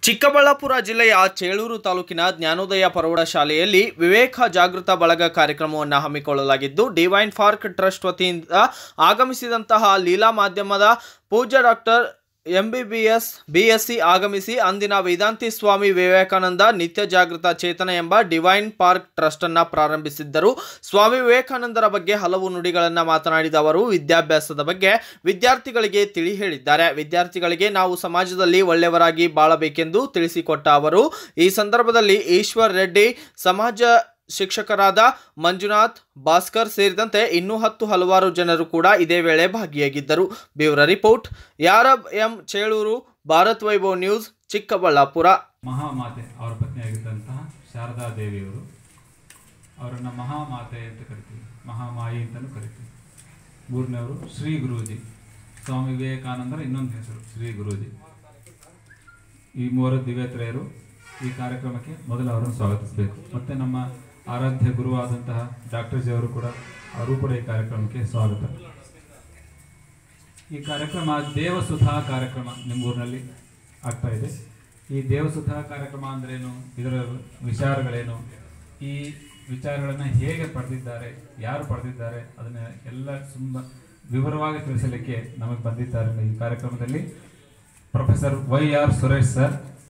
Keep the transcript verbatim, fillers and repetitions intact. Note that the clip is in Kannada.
ಚಿಕ್ಕಬಳ್ಳಾಪುರ ಜಿಲ್ಲೆಯ ಚೇಳೂರು ತಾಲೂಕಿನ ಜ್ಞಾನೋದಯ ಪ್ರೌಢಶಾಲೆಯಲ್ಲಿ ವಿವೇಕ ಜಾಗೃತ ಬಳಗ ಕಾರ್ಯಕ್ರಮವನ್ನು ಹಮ್ಮಿಕೊಳ್ಳಲಾಗಿದ್ದು, ಡಿವೈನ್ ಪಾರ್ಕ್ ಟ್ರಸ್ಟ್ ವತಿಯಿಂದ ಆಗಮಿಸಿದಂತಹ ಲೀಲಾ ಮಾಧ್ಯಮದ ಪೂಜ್ಯ ಡಾಕ್ಟರ್ ಎಂಬಿಬಿಎಸ್ ಬಿಎಸ್ಸಿ ಆಗಮಿಸಿ ಅಂದಿನ ವೇದಾಂತಿ ಸ್ವಾಮಿ ವಿವೇಕಾನಂದ ನಿತ್ಯ ಜಾಗೃತ ಚೇತನ ಎಂಬ ಡಿವೈನ್ ಪಾರ್ಕ್ ಟ್ರಸ್ಟ್ ಅನ್ನು ಪ್ರಾರಂಭಿಸಿದ್ದರು. ಸ್ವಾಮಿ ವಿವೇಕಾನಂದರ ಬಗ್ಗೆ ಹಲವು ನುಡಿಗಳನ್ನು ಮಾತನಾಡಿದ ಅವರು ವಿದ್ಯಾಭ್ಯಾಸದ ಬಗ್ಗೆ ವಿದ್ಯಾರ್ಥಿಗಳಿಗೆ ತಿಳಿ ಹೇಳಿದ್ದಾರೆ. ವಿದ್ಯಾರ್ಥಿಗಳಿಗೆ ನಾವು ಸಮಾಜದಲ್ಲಿ ಒಳ್ಳೆಯವರಾಗಿ ಬಾಳಬೇಕೆಂದು ತಿಳಿಸಿಕೊಟ್ಟ ಅವರು ಈ ಸಂದರ್ಭದಲ್ಲಿ ಈಶ್ವರ್ ರೆಡ್ಡಿ, ಸಮಾಜ ಶಿಕ್ಷಕರಾದ ಮಂಜುನಾಥ್, ಭಾಸ್ಕರ್ ಸೇರಿದಂತೆ ಇನ್ನೂ ಹತ್ತು ಹಲವಾರು ಜನರು ಕೂಡ ಇದೇ ವೇಳೆ ಭಾಗಿಯಾಗಿದ್ದರು. Bureau report Yarab M Chelur, Bharat Vaibhav news, Chikkaballapur. ಮಹಾಮಾತೆ ಅವರ ಪತ್ನಿಯಾಗಿದ್ದಂತಹ ಶಾರದಾ ದೇವಿಯವರು, ಅವರನ್ನು ಮಹಾಮಾತೆ ಅಂತ ಕರಿತೀವಿ, ಮಹಾಮಾಯಿ ಅಂತಲೂ ಕರಿತೀವಿ. ಮೂರನೇವರು ಶ್ರೀ ಗುರೂಜಿ, ಸ್ವಾಮಿ ವಿವೇಕಾನಂದರ ಇನ್ನೊಂದು ಹೆಸರು ಶ್ರೀ ಗುರೂಜಿ. ಈ ಮೂವರು ದಿವ್ಯತ್ರೆಯರು ಈ ಕಾರ್ಯಕ್ರಮಕ್ಕೆ ಮೊದಲು ಅವರನ್ನು ಸ್ವಾಗತಿಸಬೇಕು. ಮತ್ತು ನಮ್ಮ ಆರಾಧ್ಯ ಗುರುವಾದಂತಹ ಡಾಕ್ಟರ್ ಜಿ ಅವರು ಕೂಡ ಅವರು ಕೂಡ ಈ ಕಾರ್ಯಕ್ರಮಕ್ಕೆ ಸ್ವಾಗತ. ಈ ಕಾರ್ಯಕ್ರಮ ದೇವಸುಧಾ ಕಾರ್ಯಕ್ರಮ ನಿಮ್ಮೂರಿನಲ್ಲಿ ಆಗ್ತಾ ಇದೆ. ಈ ದೇವಸುಧಾ ಕಾರ್ಯಕ್ರಮ ಅಂದ್ರೇನು, ಇದರ ವಿಚಾರಗಳೇನು, ಈ ವಿಚಾರಗಳನ್ನು ಹೇಗೆ ಪಡೆದಿದ್ದಾರೆ, ಯಾರು ಪಡೆದಿದ್ದಾರೆ, ಅದನ್ನ ಎಲ್ಲ ತುಂಬ ವಿವರವಾಗಿ ತಿಳಿಸಲಿಕ್ಕೆ ನಮಗೆ ಬಂದಿದ್ದಾರೆ. ಈ ಕಾರ್ಯಕ್ರಮದಲ್ಲಿ professor Y R Suresh sir,